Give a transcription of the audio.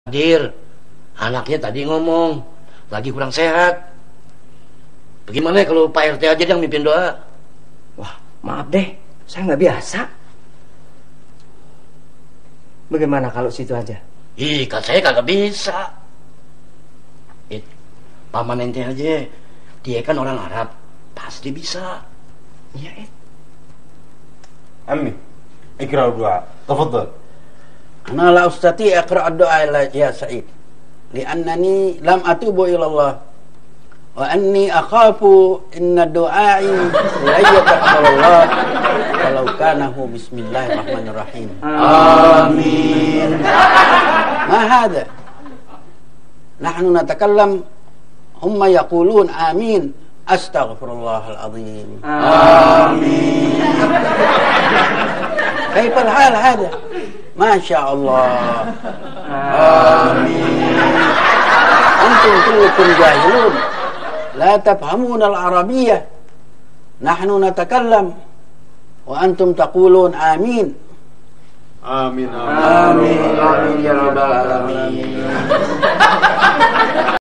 Hadir, anaknya tadi ngomong lagi kurang sehat. Bagaimana kalau Pak RT aja yang mimpin doa? Wah, maaf deh, saya nggak biasa. Bagaimana kalau situ aja? Ih, kan saya kagak bisa. Paman ente aja, dia kan orang Arab, pasti bisa. Iya, عمي اقرأ الدعاء تفضل. أنا لا أستطيع أقرأ الدعاء يا سعيد لأنني لم أتوب إلى الله وأني أخاف إن دعائي لا يتقبل الله ولو كان هو بسم الله الرحمن الرحيم آمين. ما هذا نحن نتكلم هم يقولون آمين أستغفر الله العظيم آمين. كيف الحال هذا ما شاء الله آمين. أنتم كلكم جاهلون لا تفهمون العربية نحن نتكلم وأنتم تقولون آمين آمين آمين. آمين يا رب العالمين.